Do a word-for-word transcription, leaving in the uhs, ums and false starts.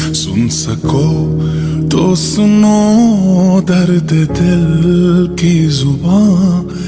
सुन सको तो सुनो दर्द दिल की जुबान